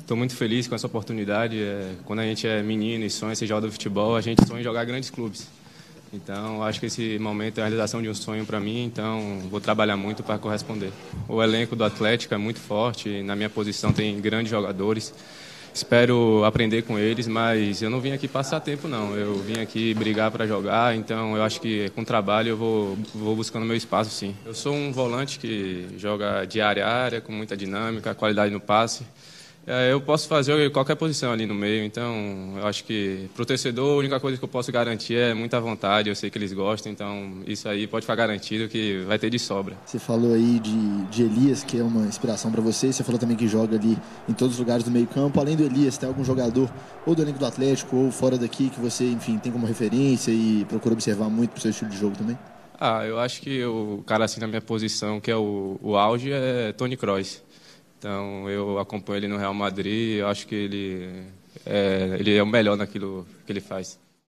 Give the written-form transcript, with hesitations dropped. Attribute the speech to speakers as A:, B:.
A: Estou muito feliz com essa oportunidade. Quando a gente é menino e sonha ser jogador de futebol, a gente sonha em jogar em grandes clubes. Então, acho que esse momento é a realização de um sonho para mim, então vou trabalhar muito para corresponder. O elenco do Atlético é muito forte, na minha posição tem grandes jogadores. Espero aprender com eles, mas eu não vim aqui passar tempo, não. Eu vim aqui brigar para jogar, então eu acho que com trabalho eu vou buscando meu espaço, sim. Eu sou um volante que joga de área a área, com muita dinâmica, qualidade no passe. Eu posso fazer qualquer posição ali no meio, então eu acho que para o torcedor a única coisa que eu posso garantir é muita vontade, eu sei que eles gostam, então isso aí pode ficar garantido que vai ter de sobra.
B: Você falou aí de Elias, que é uma inspiração para você, você falou também que joga ali em todos os lugares do meio campo. Além do Elias, tem algum jogador ou do elenco do Atlético ou fora daqui que você, enfim, tem como referência e procura observar muito pro seu estilo de jogo também?
A: Eu acho que o cara assim na minha posição, que é o auge, é Toni Kroos. Então, eu acompanho ele no Real Madrid, eu acho que ele é o melhor naquilo que ele faz.